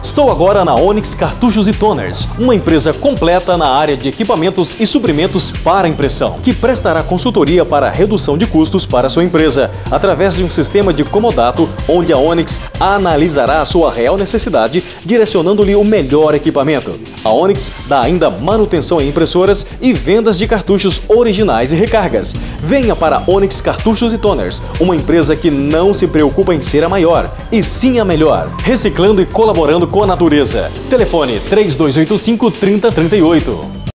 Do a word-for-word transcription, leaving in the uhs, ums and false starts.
Estou agora na Onyx Cartuchos e Toners, uma empresa completa na área de equipamentos e suprimentos para impressão, que prestará consultoria para redução de custos para sua empresa, através de um sistema de comodato, onde a Onyx analisará a sua real necessidade, direcionando-lhe o melhor equipamento. A Onyx dá ainda manutenção em impressoras e vendas de cartuchos originais e recargas. Venha para a Onyx Cartuchos e Toners, uma empresa que não se preocupa em ser a maior, e sim a melhor, reciclando e colaborando com a natureza. Telefone três dois oito cinco, três zero três oito.